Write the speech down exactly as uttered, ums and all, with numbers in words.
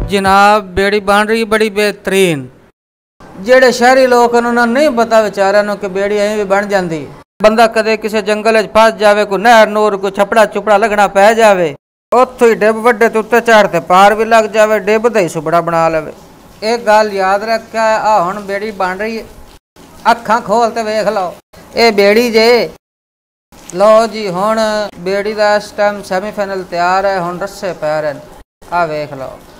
जनाब बेड़ी बन रही बड़ी बेहतरीन। जेड़े शहरी लोग उन्होंने नहीं पता बेचारियां कि बेड़ी अं भी बन जाती। बंदा कदे किसी जंगल फस जाए, कोई नहर नूर कोई छपड़ा चुपड़ा लगना पै जाए, उत्थों ही डिब वड्डे तो उत्ते चढ़ते पार भी लग जाए, डिब का ही सुबड़ा बना ले। एक गल याद रखा, आ हुण बेड़ी बन रही है, अखां खोल ते वेख लो, ये बेड़ी जे। लो जी हुण बेड़ी का इस टाइम सैमीफाइनल तैयार है, हुण रस्से पै रहे, आ वेख लो।